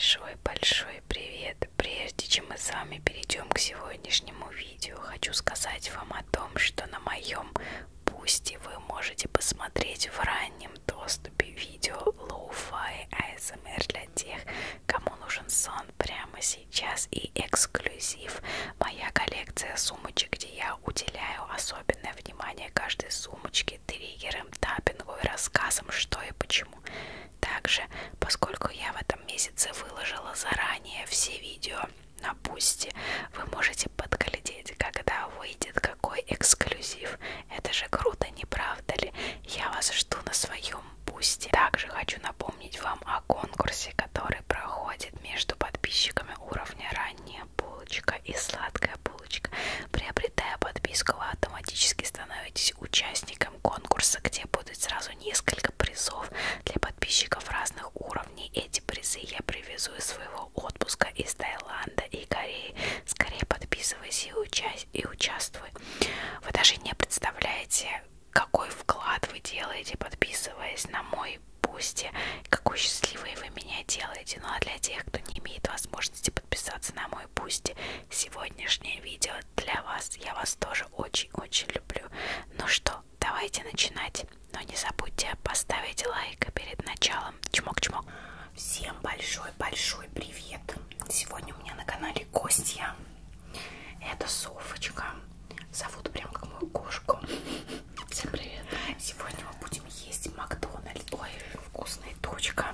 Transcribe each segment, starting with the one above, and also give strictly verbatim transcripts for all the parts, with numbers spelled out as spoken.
большой-большой привет! Прежде чем мы с вами перейдем к сегодняшнему видео, хочу сказать вам о том, что на моем бусте вы можете посмотреть в раннем доступе видео Lo-Fi эй эс эм ар для тех, кому нужен сон прямо сейчас, и эксклюзив. Моя коллекция сумочек, где я уделяю особенное внимание каждой сумочке, триггерам, таппингу и рассказам, что и почему. Также, поскольку я в этом месяце выложила заранее все видео на бусте, вы можете подглядеть, когда выйдет какой эксклюзив. Это же круто, не правда ли? Я вас жду на своем бусте. Также хочу напомнить вам о конкурсе, который проходит между подписчиками уровня ранняя булочка и сладкая булочка. Приобретая подписку, вы автоматически становитесь участником конкурса, где будет сразу несколько призов для подписчиков разных уровней. Эти призы я привезу из своего отпуска из Таиланда и Кореи. Скорее подписывайся и, уча и участвуй. Вы даже не представляете, какой вклад вы делаете, подписываясь на мой бусти, какой счастливой вы меня делаете. Ну а для тех, кто не имеет возможности подписаться на мой бусти, сегодняшнее видео для вас. Я вас тоже очень-очень люблю. Ну что, давайте начинать. Но не забудьте поставить лайк перед началом. Чмок-чмок. Всем большой-большой привет. Сегодня у меня на канале гостья. Это Софочка. Зовут прям как мою кошку. Всем привет. Сегодня мы будем есть Макдональдс. Ой, вкусная точка.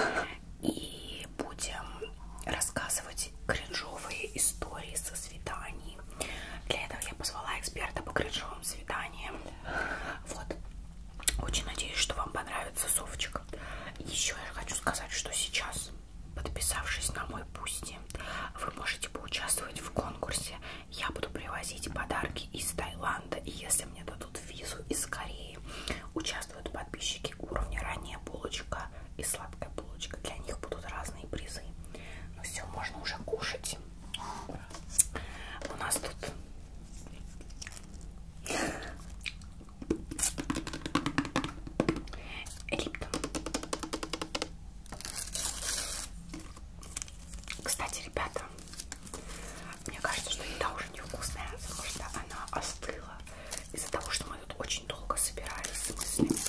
И будем рассказывать кринжовые истории со свиданий. Для этого я позвала эксперта по кринжовым свиданиям. Вот. Очень надеюсь, что вам понравится, Софочка. Еще я хочу сказать, что сейчас, подписавшись на мой бусти, вы можете поучаствовать в конкурсе. Я буду привозить подарки из Таиланда, и если мне дадут визу из Кореи, участвуют подписчики уровня ранняя булочка и сладкая булочка. Для них будут разные призы. Ну все, можно уже кушать. У нас тут Липтон. Кстати, ребята, мне кажется, что еда уже невкусная, потому что она остыла из-за того, что мы тут очень долго собирались с мыслями.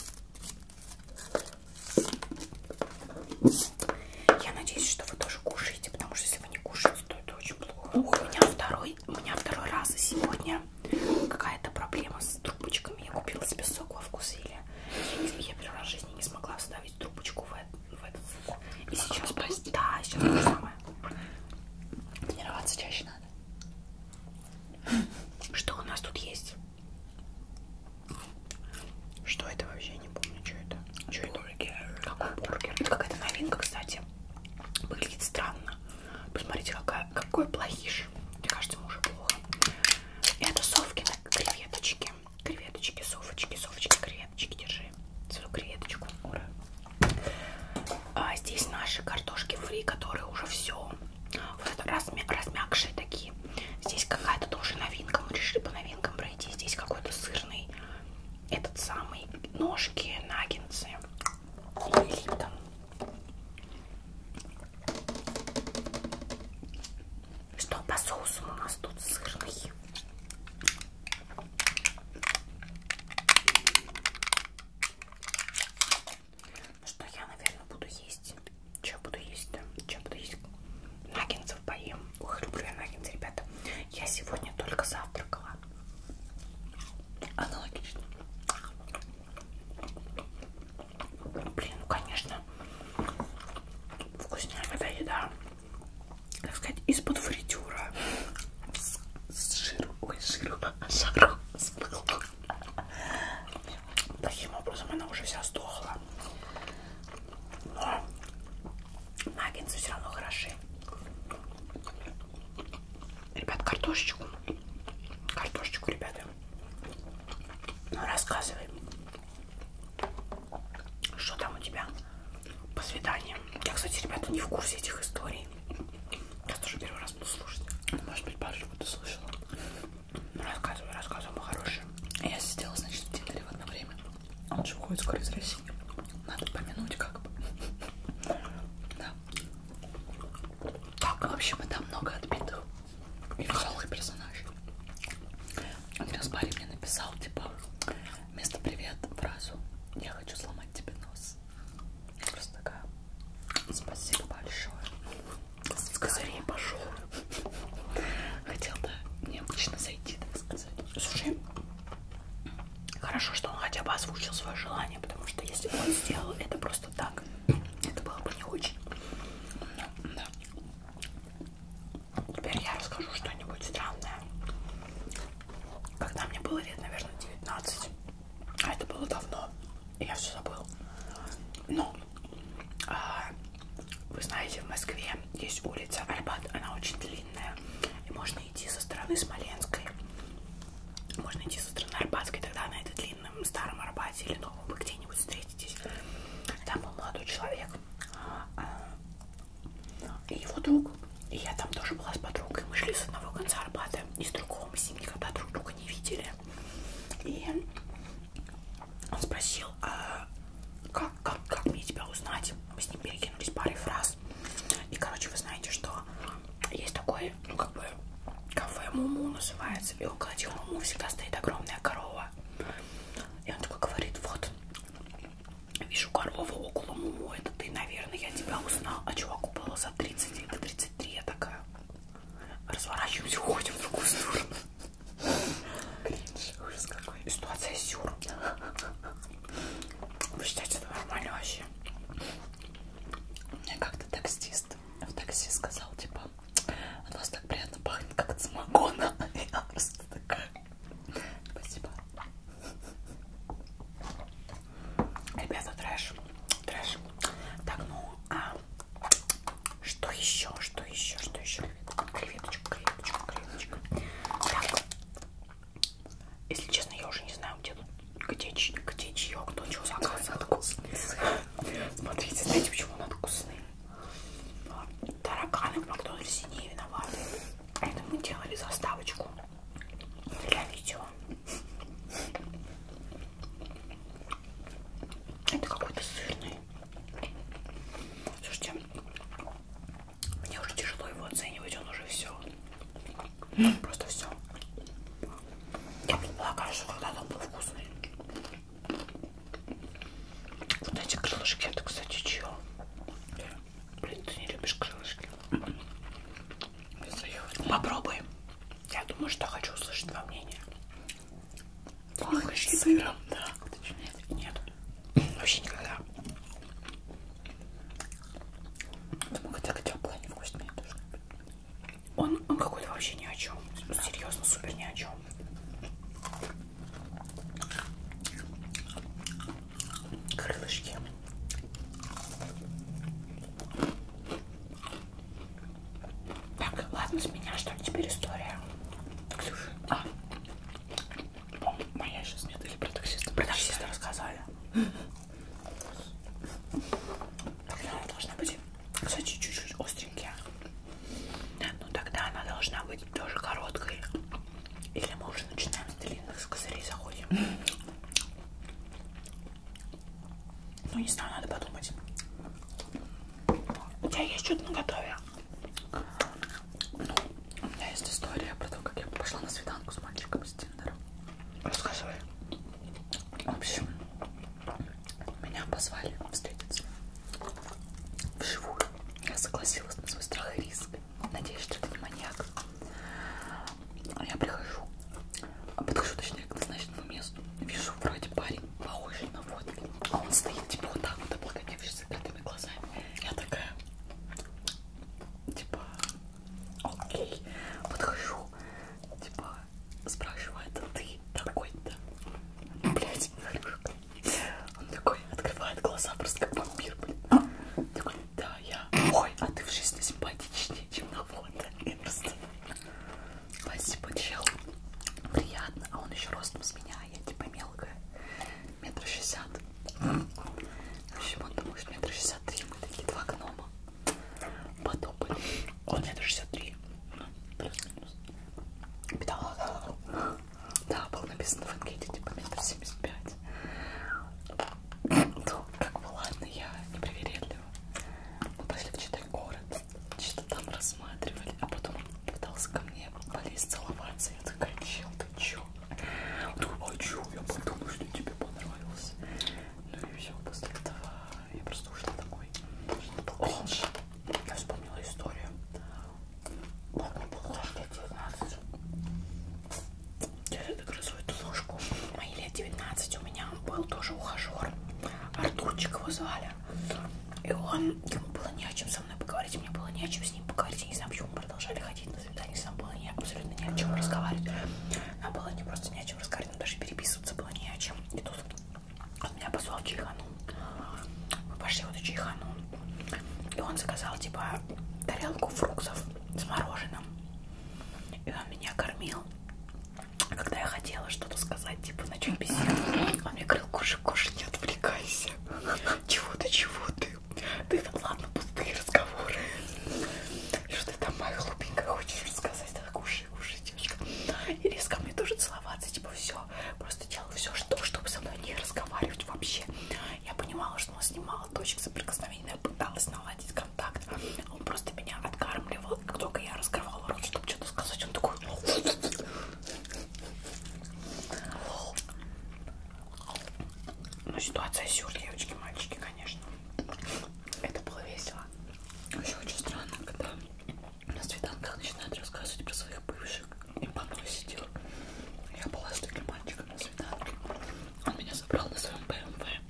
Я надеюсь, что вы тоже кушаете, потому что если вы не кушаете, то это очень плохо. У меня второй, у меня второй раз сегодня какая-то проблема с трубочками. Я купила себе сок во вкусвилле. Я, я первый раз в жизни не смогла вставить трубочку в, в этот сок. И а сейчас, да, сейчас то же самое. Тренироваться чаще надо. Что у нас тут есть? Что это вообще? Не помню, что это. Что это? Бургер. Какой бургер? Это какая-то новинка, кстати. Выглядит странно. Посмотрите, какая, какой плохиш. Мне кажется, ему уже плохо. Это Софкины креветочки. Креветочки, Софочки, Софочки, креветочки. Держи свою креветочку. Ура. А здесь наши картошки фри, которые уже все. Вот это размя размягшие такие. Здесь какая-то тоже новинка. Мы решили по новинкам пройти. Здесь какой-то сырный, этот самый, ножки, наггетсы. И Липтон. Что по соусу у нас тут сырный? Ну что, я, наверное, буду есть. Что буду есть-то? Что буду есть? Наггетсов поем. Ох, люблю я наггетсы, ребята. Я сегодня только завтракала. Аналогично. Блин, ну конечно, вкусная эта еда, так сказать, из-под фритюра. С, с жиром, ой, с жиром, с жаром, с пылом. Таким образом она уже вся сдохла. Но наггетсы все равно хороши. Ребят, картошечку. Картошечку, ребята. Ну, рассказывай. Что там у тебя по свиданиям? Я, кстати, ребята, не в курсе этих историй. Я тоже первый раз буду слушать. Может быть, парочку ты слышала. Ну, рассказывай, рассказывай, мой хороший. Я сидела, значит, в Тиндере в одно время. Он же уходит скоро из России. Надо помянуть как бы. Да. общем, и там много отбитых и веселых персонажей. Один раз парень мне написал, типа, вместо привет фразу «Я хочу сломать тебе нос». Я просто такая: спасибо большое. С козырей пошел. Хотел-то необычно зайти, так сказать. Слушай, хорошо, что он хотя бы озвучил свое желание, потому что если бы он сделал это просто так, это было бы не очень. Да. Теперь я расскажу что-нибудь странное. Когда мне было лет, наверное, девятнадцать, а это было давно, и я все забыл. Ну, а, вы знаете, в Москве есть улица Арбат, она очень длинная, и можно идти со стороны Смоленской, можно идти со стороны Арбатской, тогда на этом длинном старом Арбате или новом вы где-нибудь встретитесь. Там был молодой человек и его друг, и я там тоже была с подругой, мы шли с одного конца Арбата и с другого, мы с ним никогда друг друга не видели. И он спросил, а как, как, как мне тебя узнать? Мы с ним перекинулись парой фраз. И, короче, вы знаете, что есть такое, ну, как бы, кафе Муму называется, и около этого Муму всегда стоит огромная корова. И он такой говорит: вот, вижу корову около Муму, это ты, наверное, я тебя узнал. А чуваку было за тридцать, это тридцать три, я такая: разворачиваюсь, уходим в другую сторону. Кринж, ужас какой. Ситуация сюр. Вы считаете, это нормально вообще? Мне как-то таксист в такси сказал, типа, от вас так приятно пахнет, как от самогона. И я просто такая: спасибо. Ребята, трэш. Трэш. Так, ну, а что еще? Что еще? Что еще? Креветочка, креветочка, креветочка. Так. Если честно, я уже не знаю, где тут, где, где чье, кто чего заказывал. Смотрите, знаете, почему надкусные? Тараканы в Макдональдсе не виноваты. Это мы делали заставочку для видео. Это какой-то сырный. Слушайте, мне уже тяжело его оценивать, он уже все. Просто все. Я предполагаю, что когда-то он был вкусный. Вот эти крылышки, это, кстати, чье? Блин, ты не любишь крылышки? Попробуй. Я думаю, что хочу услышать твое мнение. Пахнет сыром, да. Нет. Вообще никогда. Думаю, хотя теплое, невкуснее тоже. Он, он какой-то вообще ни о чем. Серьезно, супер ни о чем. Крылышки. Так, ладно, с меня что ли теперь история? Ксюша, а, о, моя сейчас нет, или про таксиста? Про таксиста рассказали. Тогда она должна быть, кстати, чуть-чуть остренькая. Ну тогда она должна быть тоже короткой. Или мы уже начинаем с длинных, с козырей заходим. Ну не знаю, надо подумать. У тебя есть что-то наготове? Ну, у меня есть история про то, как я пошла на свиданку с мальчиком из Тиндера. Рассказывай. В общем, меня позвали встретиться вживую. Я согласилась на свой страх и риск. Надеюсь, что это не маньяк. А я прихожу, подхожу, точнее, к назначенному месту. Вижу, вроде парень похожий на фотке, а он стоит типа вот так вот, облокотившись с закрытыми глазами. Я такая, типа, окей. Подхожу, типа, спрашиваю: это ты такой-то? Блять, Илюшка. Он такой открывает глаза, просто как вампир, блин. Такой: да, я. Ой, а ты в жизни симпатичнее, чем поднялся ко мне, полез целоваться. Я такая, чел, ты чё? Он такой, а чё? Я подумал, что тебе понравилось. Ну и все, после этого я просто ушла домой. О, я вспомнила историю. Вот мне было лет девятнадцать. Дядя догрызу эту ложку. Мои лет девятнадцать у меня был тоже ухажер. Артурчик его звали. И он, ему было не о чем со мной поговорить, мне было не о чем с ним поговорить. Я не знаю, почему мы продолжали ходить на свидание, нам было не, абсолютно не о чем разговаривать. Нам было не просто не о чем разговаривать, но даже переписываться было не о чем. И тут он меня позвал в чайхану. Мы пошли в эту чайхану. И он заказал, типа, тарелку фруктов с мороженым. И он меня кормил. А когда я хотела что-то сказать, типа, начать беседу, он мне говорил, кушай, кушай, не отвлекайся. Чего ты, чего ты? Ты там, ладно, пустые разговоры. Что ты там, моя глупенькая, хочешь рассказать? Да, кушай, кушай, девочка. И резко мне тоже целоваться, типа, все. Просто делал все, что, чтобы со мной не разговаривать вообще. Я понимала, что у нас немало точек соприкосновения. Я пыталась наладить контакт. Он просто меня откармливал. Как только я раскрывала рот, чтобы что-то сказать, он такой... Ну, ситуация сюр, девочки, мальчики, конечно. Это было весело. Еще очень странно, когда на свиданках начинают рассказывать про своих бывших. И по мной сидел. Я была с таким мальчиком на свиданке. Он меня забрал на своем бэ эм вэ.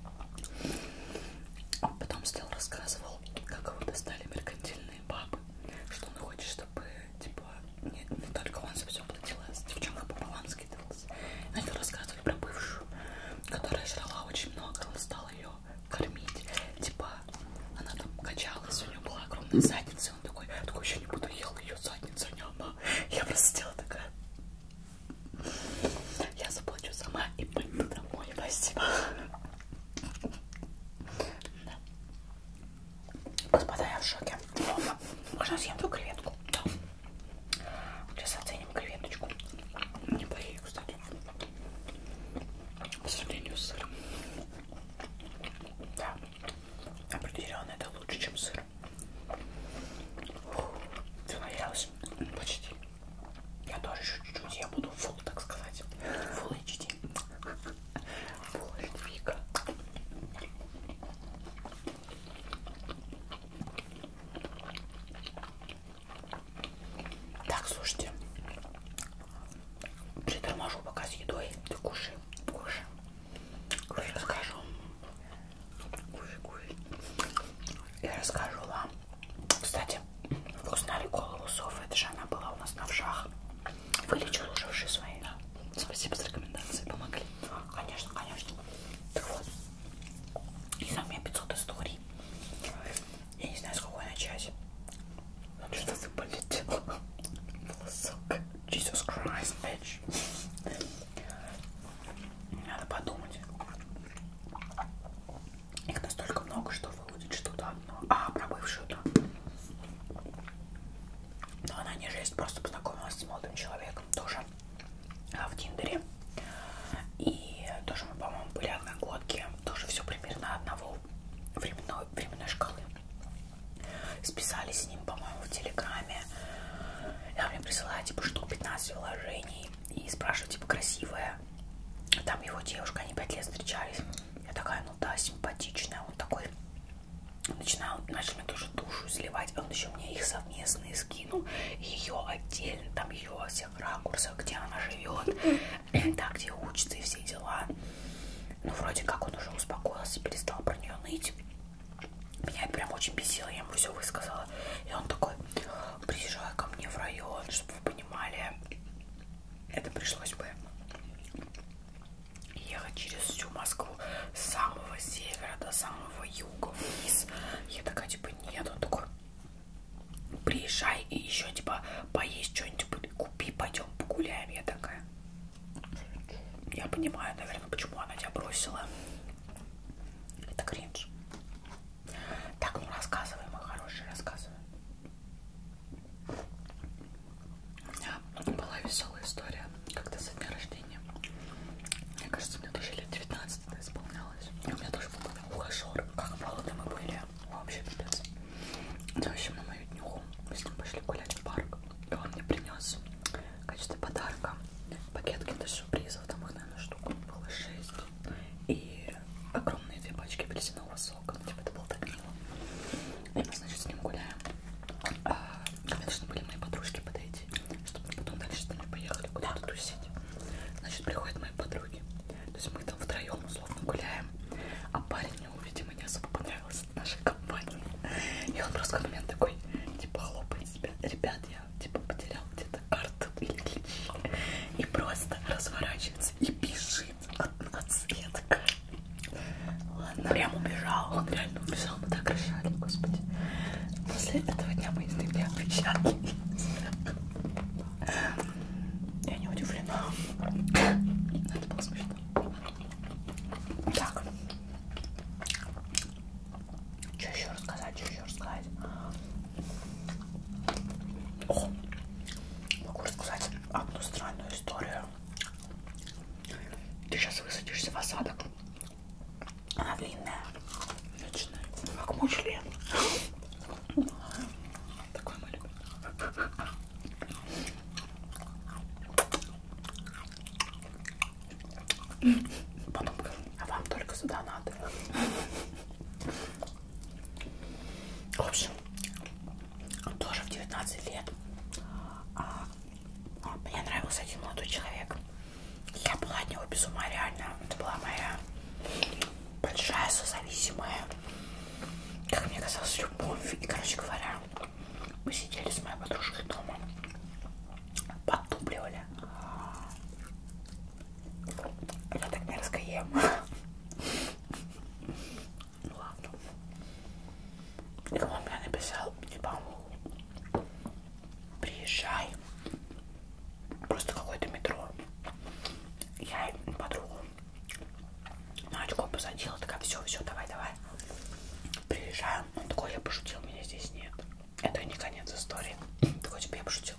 Он потом стоял, рассказывал, как его достали меркантильные бабы. Что он хочет, чтобы, типа, не, не только он за все платил, а девчонка пополам скидывалась. Начал рассказывать про бывшую, которая жрала очень много. Он стал ее кормить. Типа, она там качалась, у нее была огромная задница. Он такой, я такой, еще не буду ел ее задницу, не она. Я просто сидела такая. Я заплачу сама и пойду домой. Спасибо. Да. Господа, я в шоке. Можно съем ту креветку? Да. Сейчас оценим креветочку. Неплохие, кстати. По сравнению с сыром. Да. Определенно это лучше, чем сыр. Фух, ты наелась? Почти. Я тоже еще чуть-чуть. Я буду фул, так сказать. Фул эйч ди. Фул эйч ди Вика. Так, слушайте. Приторможу пока с едой. Ты кушай, кушай. Кушай, расскажу. Кушай, кушай. Я расскажу вам. Кстати, вы узнали голову совы. Это же она была у нас на вшах. Вылечила уже уши свои. Да. Спасибо за рекомендации, помогли. Конечно, конечно. Так вот. И там у меня пятьсот историй. Я не знаю, с какой начать. Ну что ты полетела? Волосок. Jesus Christ, bitch. Надо подумать. Их настолько много, что выудить что-то одно. А, про бывшую-то. Но она не жесть, просто познакомилась с молодым человеком тоже а, в Тиндере. И тоже мы, по-моему, были одногодки. Тоже все примерно одного временной, временной шкалы. Списались с ним, по-моему, в Телеграме. И он мне присылает, типа, штук пятнадцать вложений. И спрашивает, типа, красивая. Там его девушка, они пять лет встречались. Я такая, ну да, симпатичная. Он такой, начинал, начал мне тоже душу изливать. Он еще мне их совместные скинул. Ее отдельно, там ее во всех ракурсах, где она живет, так, где учится и все дела. Ну, вроде как он уже успокоился, перестал про нее ныть. Меня это прям очень бесило, я ему все высказала. И он такой, приезжай ко мне в район, чтобы вы понимали. Это пришлось бы ехать через всю Москву с самого севера до самого юга вниз. Я такая, типа, нет. Он такой, приезжай и еще, типа, поесть что-нибудь купи, пойдем погуляем. Я такая, я понимаю, наверное, почему она тебя бросила. Это кринж. Так, ну рассказывай, мой хороший, рассказывай. У меня была веселая история, когда со дня рождения. Мне кажется, мне тоже лет девятнадцать исполнялось. И у меня тоже был ухажер. Как молоды мы были. Вообще пипец. В общем, на мою днюху мы с ним пошли гулять в парк. И он мне И мы, значит, с ним гуляем. А, ко мне должны были мои подружки подойти, чтобы мы потом дальше с ними поехали куда-то тусить. Значит, приходят мои подруги. То есть мы там втроем условно гуляем, а парень ему, видимо, не особо понравился нашей компании. И он просто как момент такой, типа, хлопает себя. Ребят, я, типа, потерял где-то карту или ключи. И просто разворачивается и бежит от нас. И я такая... Ладно. Прям убежал. Он реально убежал, мы так ржали, господи. После этого дня мы с ним не общались. Я не удивлена. Это было смешно. Так. Что еще рассказать? Что еще рассказать? О, могу рассказать одну странную историю. Ты сейчас высадишься в осадок. Она длинная. Вечная. Как мой член. Такой мы любим. Потом говорю, а вам только за донаты. В общем, тоже в девятнадцать лет а, а, мне нравился один молодой человек. Я была от него без ума, реально. Это была моя большая созависимая, как мне казалось, любовь. И, короче говоря, мы сидели с моей подружкой дома, подтупливали. Я так мерзко ем. Ну ладно. И он мне написал, типа, приезжай. Просто какое-то метро. Я подругу на очко посадила, такая, все, все, давай, давай. Приезжаем. Он такой, я пошутил, меня здесь нет. Это не конец истории. Такой, типа, я пошутил.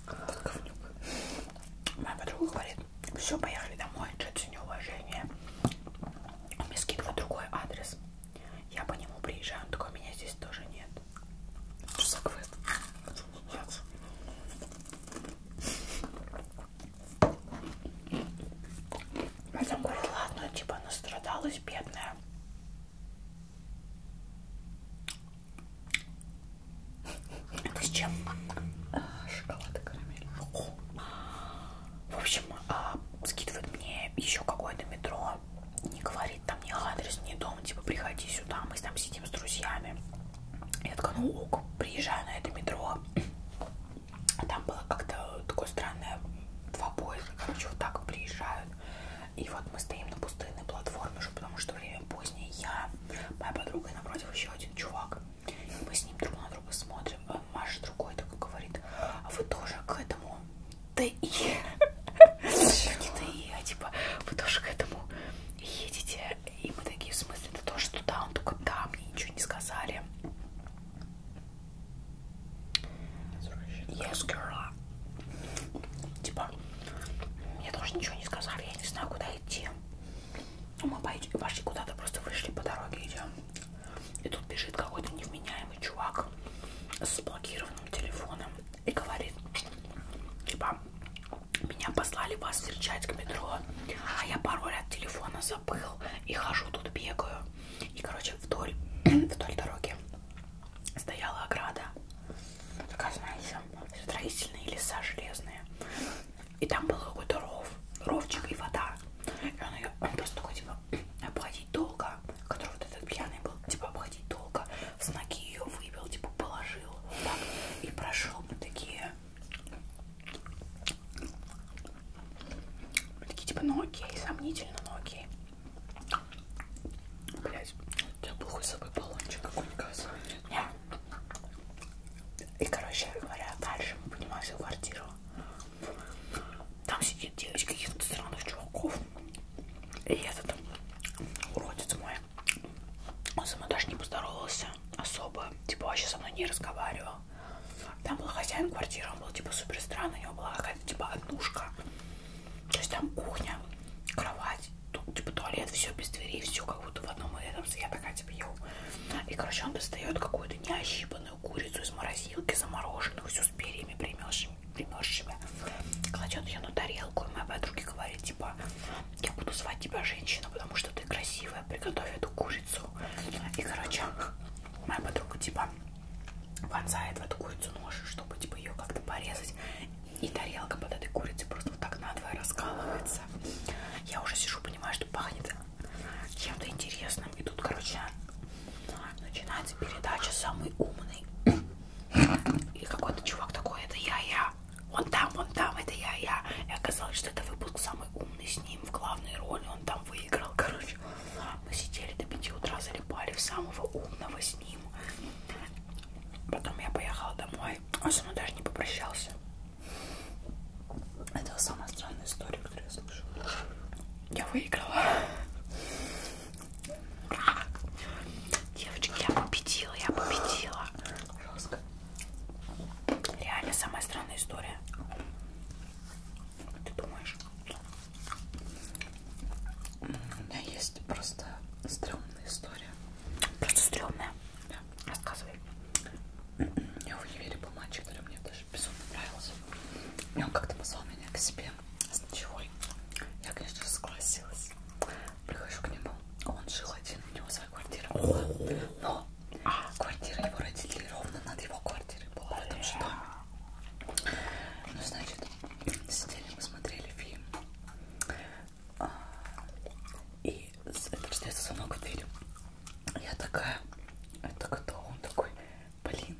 Моя подруга говорит, все, поехали домой, что-то неуважение. Он мне скидывает другой адрес. Я по нему приезжаю, он такой, меня здесь тоже нет. Что за квест? Нет. Потом говорит, ладно, типа, настрадалась, бедная. Это с чем? А, шоколад и карамель. О. В общем, а, скидывает мне еще какое-то метро. Не говорит там ни адрес, ни дом. Типа, приходи сюда, мы там сидим с друзьями. Я такая, ну ок, приезжаю на это метро. А там было как-то такое странное, два поезда, короче, вот так приезжают. И вот мы стоим на пустынной платформе уже, потому что время позднее. Я, моя подруга, и напротив еще один чувак. И мы с ним друг на друга смотрим. Маша другой такой говорит, а вы тоже к этому ТИ? Не ТИ, а типа, вы тоже к этому едете? И мы такие, в смысле, это тоже туда? Он только да, мне ничего не сказали. Yes, girl. Типа, мне тоже ничего не сказали, я не знаю, куда идти. Мы пошли куда-то, просто вышли по дороге, идем. И тут бежит какой-то невменяемый чувак с заблокированным телефоном и говорит, типа, меня послали вас встречать к метро, а я пароль от телефона забыл и хожу тут бегаю. И, короче, вдоль, вдоль дороги стояла ограда. Такая, знаете, строительные леса железные. И там был какой-то ров, ровчик и вода. И он, ее, он просто такой, типа, обходить долго, который вот этот пьяный был, типа, обходить долго, с ноги ее выбил, типа, положил, вот так, и прошел. Мы такие, мы такие, типа, ну окей, сомнительно, но окей. Блять, у тебя был хуй с собой баллончик какой-нибудь газовый? Нет. И, короче говоря, дальше мы поднимаемся в квартиру. Там сидит девочка каких-то странных чуваков. И этот уродец мой, он со мной даже не поздоровался особо. Типа вообще со мной не разговаривал. Там был хозяин квартиры, он был типа супер странный. У него была какая-то типа однушка. То есть там кухня, кровать, тут, типа туалет, все без двери, все как будто в одном и этом. Я такая типа йоу. И короче он достает какую-то неощипанную курицу из морозилки, замороженную, всю с перьями примерзшими, примерзшими. Кладет ее на тарелку, и моя подруга говорит, типа, я буду звать тебя женщина, потому что ты красивая, приготовь эту курицу. И, короче, моя подруга, типа, себе с ночевой. Я, конечно же, согласилась. Прихожу к нему. Он жил один, у него своя квартира была. Но квартира его родителей ровно над его квартирой была в этом же доме. Ну, значит, сидели, мы смотрели фильм. И это раздается звонок в дверь. Я такая, это кто? Он такой, блин,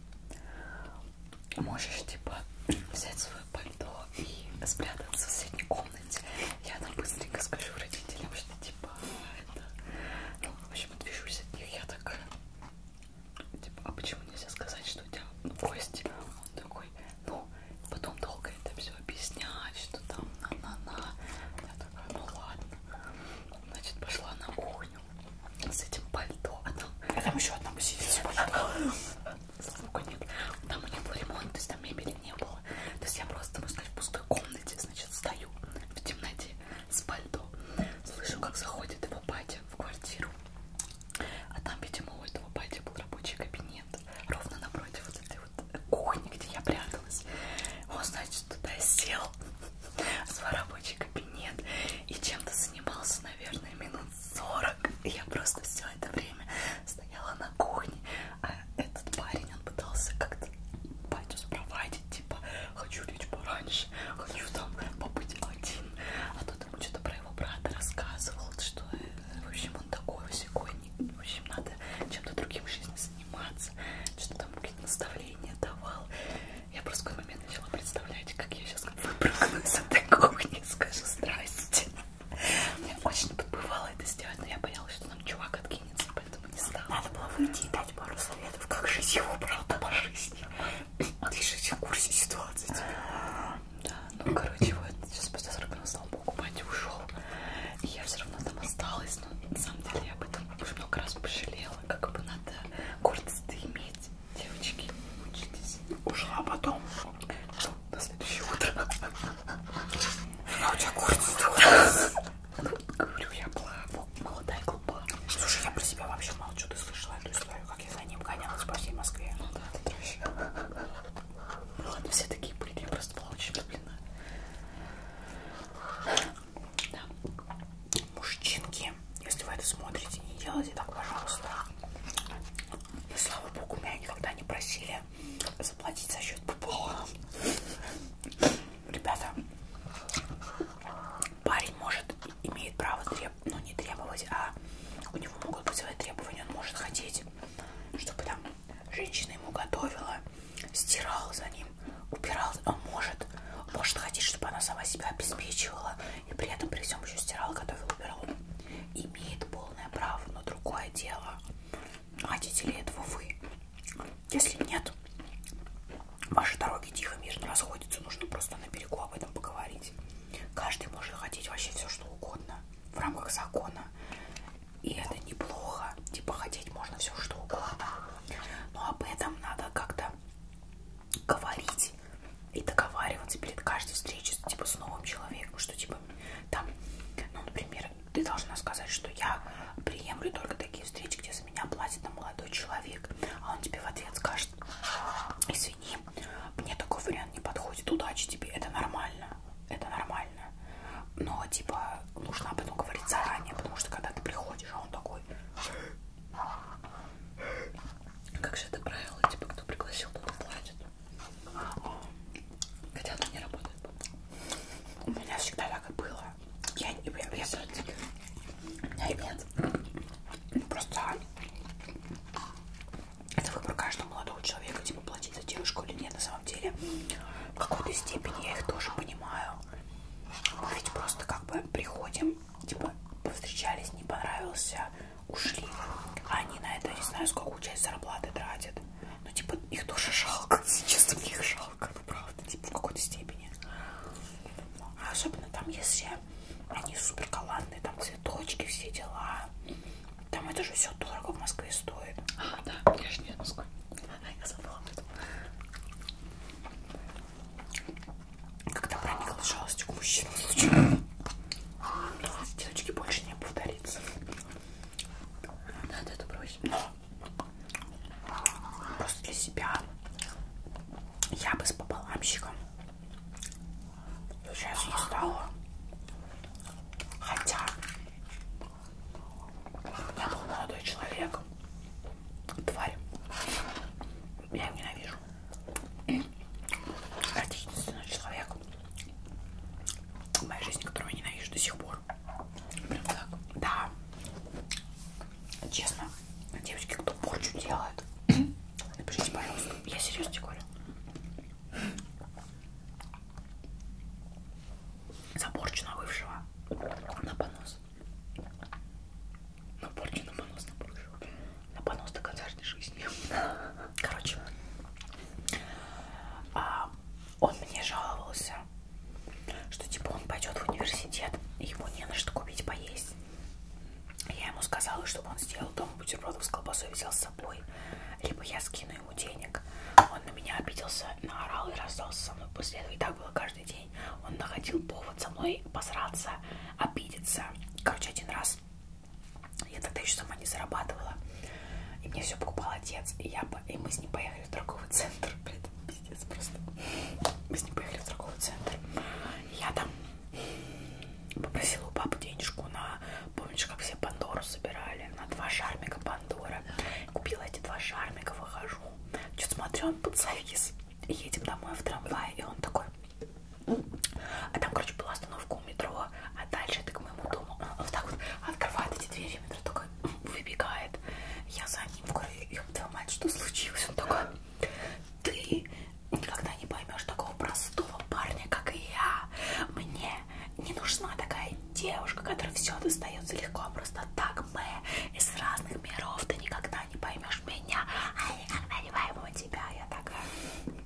можешь, типа, взять свое пальто и спрятаться в соседней комнате. Я там быстренько скажу родителям, что, типа, это... Ну, в общем, отвяжусь от них. Я такая, типа, а почему нельзя сказать, что у тебя ну, гости? Он такой, ну, потом долго это все объяснять, что там на-на-на. Я такая, ну ладно. Значит, пошла на кухню с этим пальто, а там... А там еще одна посидит с пальто. Звука нет. Там не было ремонта, то есть там мебели не было. То есть я просто, можно сказать, в пустой комнате, значит, стою в темноте с пальто. Слышу, как заходит его батя в квартиру. А там, видимо, у этого бати был рабочий кабинет. Ровно напротив вот этой вот кухни, где я пряталась. Он, значит, туда сел в свой рабочий кабинет и чем-то занимался, наверное, минут сорок. И я просто все это время стояла на кухне. А этот парень, он пытался как-то батю спровадить, типа, хочу лечь пораньше, хочу там побыть один. А тот ему что-то про его брата рассказывал, что, в общем, он такой всякой, в общем, надо чем-то другим в жизни заниматься, что там какие-то наставления давал. Я просто в какой момент начала представлять, как я сейчас выпрыгну из этой кухни и скажу здрасте. Я очень подбывала это сделать, но я боялась, что там чувак откинется, поэтому не стала. Надо было выйти и дать пару советов, как жить его брата по жизни. Ты же в курсе ситуации. Да, ну короче, вот сейчас спустя сорок минут, слава богу, батя ушел. И я все равно там осталась, но на самом деле я об этом уже много раз пожалела. Как бы надо гордость-то иметь. Девочки, учитесь. Ушла потом. Ну, на следующее утро. А у тебя гордость? Ну, говорю, я была молодая и глупа. Слушай, я про себя вообще молчу. Ты слышала эту историю, как я за ним гонялась по всей Москве? Ну да, это трэш. Ну ладно, все такие были, я просто была очень влюблена. Да. Мужчинки, если вы это смотрите, не делайте так, пожалуйста. И слава богу, меня никогда не просили заплатить за счет ППО. Ребята, парень может, имеет право требовать, ну не требовать, а у него могут быть свои требования. Он может хотеть, чтобы там женщина ему готовила, стирала за ним, убирала. Он может, может хотеть, чтобы она сама себя обеспечивала и при этом при всем еще стирала, готовила, убирала. Имеет полное право, но другое дело. Хотите ли этого вы? Если нет, ваши дороги тихо, мирно расходятся. Нужно просто на берегу об этом поговорить. Каждый может хотеть вообще все, что угодно в рамках закона. И это неплохо. Типа хотеть можно все, что угодно. Но об этом надо как-то говорить и договариваться перед каждой встречей типа с новым человеком. Что типа там, ну, например, ты должна сказать, что я приемлю только такие встречи, где за меня платит там молодой человек. А он тебе в ответ скажет: извини, мне такой вариант не подходит, удачи тебе. Это нормально. Это нормально. Но, типа, нужно об этом говорить заранее, потому что когда ты приходишь, а он такой... Как же это правило? Типа, кто пригласил, тот платит. Хотя оно не работает. У меня всегда так и было. Я не... Я, я, я, нет. Просто... Это выбор каждого молодого человека, типа, платить за девушку или нет. На самом деле, в какой-то степени я их тоже понимаю. Мы ведь просто как бы приходим, типа, повстречались, не понравился, ушли. А они на это, не знаю, сколько часть зарплаты тратят. Ну, типа, их тоже жалко. Честно, мне их жалко. Ну, правда, типа, в какой-то степени. А особенно там, если они супер галантные, там цветочки, все дела. Там это же все дорого в Москве стоит. А, да, я же не из Москвы. Я забыла об этом. Когда прониклась жалостью к мужчинам случайно. Девочки, больше не повторится. Да, да, это проще. Но просто для себя я бы с пополамщиком. Сейчас, чтобы он сделал дома бутербродов с колбасой, взял с собой, либо я скину ему денег. Он на меня обиделся, наорал и раздался со мной после этого. И так было каждый день. Он находил повод со мной посраться, обидеться. Короче, один раз я тогда еще сама не зарабатывала. И мне все покупал отец. И, я, и мы с ним поехали в торговый центр. Блин, пиздец просто. Мы с ним поехали в торговый центр. Я там попросила у папы денежку на... Помнишь, как все Пандору собирали? На два шармика Пандора. Купила эти два шармика, выхожу. Что-то смотрю, он подзавис. И едем домой в трамвае. И он такой... А там, короче, была остановка у метро. А дальше это к моему дому. Он вот так вот открывает эти двери. Метро такой выбегает. Я за ним говорю, ёб твою мать, что случилось? Он такой... Ты никогда не поймешь такого простого парня, как и я. Мне не нужна такая девушка, которая все достается легко, просто так. Мы из разных миров, ты никогда не поймешь меня, а я никогда не пойму тебя. Я такая,